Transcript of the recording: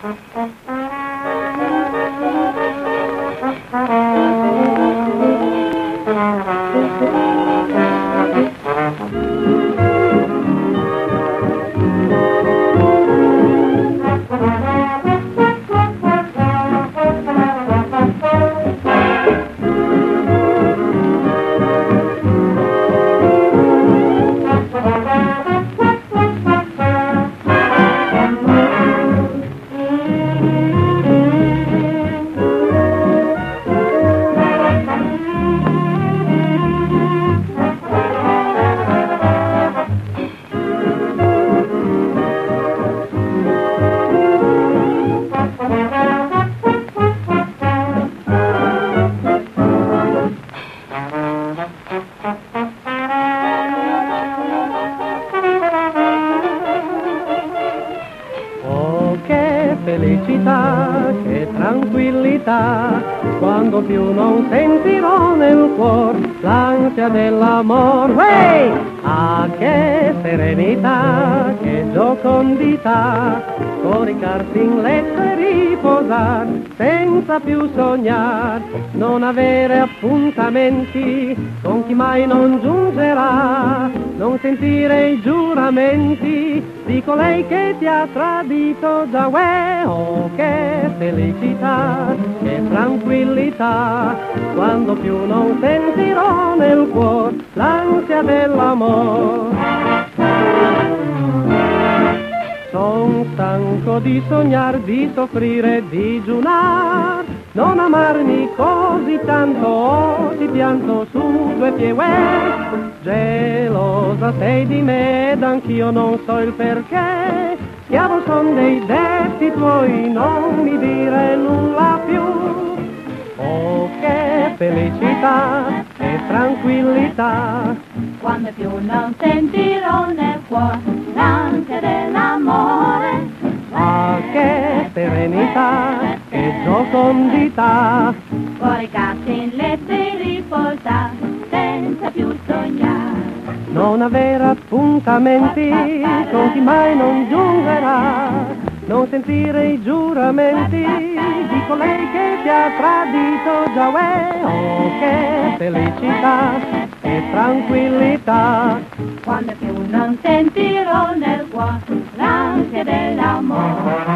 Felicità, che tranquillità, quando più non sentirò nel cuor l'ansia dell'amor. Hey! Ah, che serenità, che giocondità, coricarsi in letto e riposar, senza più sognar, non avere appuntamenti con chi mai non giungerà, non sentire i giuramenti di colei che ti ha tradito già. Oh, che felicità, che tranquillità, quando più non sentirò nel cuor l'ansia dell'amor. Son stanco di sognar, di soffrire, di giunar, non amarmi così tanto, ti pianto su due piedi. Gelosa sei di me ed anch'io non so il perché, schiavo son dei detti tuoi, non mi dire nulla più. Oh, che felicità, che tranquillità, quando più non sentirò nel cuore l'ansia dell'amore. ah, che serenità, che giocondità, Coricarsi in letto e riposar, senza più sognare, non avere appuntamenti con chi mai non giungerà, non sentire i giuramenti di colei che ti ha tradito già. Oh, che felicità, che tranquillità, quando più non sentirò nel cuore l'ansia dell'amore.